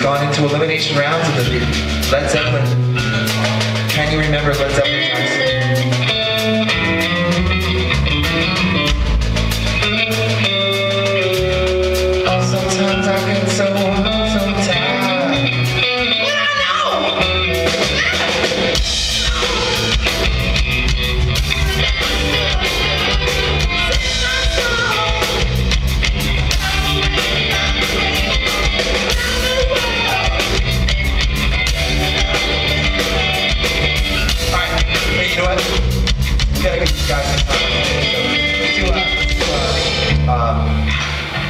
gone into elimination rounds of the Led Zeppelin. Can you remember Led Zeppelin times?